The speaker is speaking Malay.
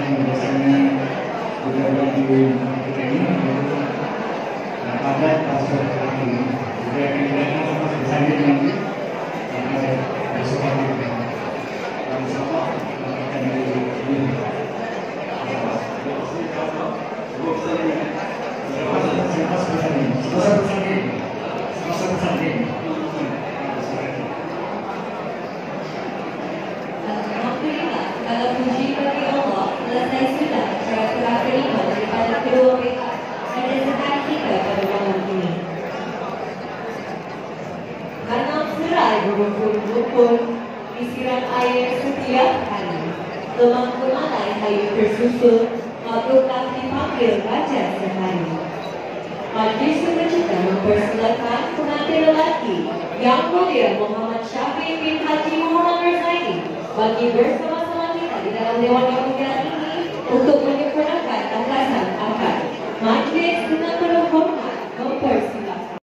yang biasanya berada di kita ini pada pasal ini. Jadi kita masih bersama nanti pada besok hari dan sama akan ini. Kalau puji bagi Allah, selesai sudah serah terima daripada kedua pihak dan rezeki kita pada malam ini. Tanam serai berumpun-rumpun, disiram air setiap hari. Lemang-lemang kayu tersusun, makhluklah dipanggil raja sehari. Majlis Sukacita mempersilakan pengantin lelaki yang mulia Muhammad Syafiq bin Haji Muhammad Razaini bagi bersama-sama kita di dalam Dewan yang mulia ini untuk menyempurnakan atasan akad. Majlis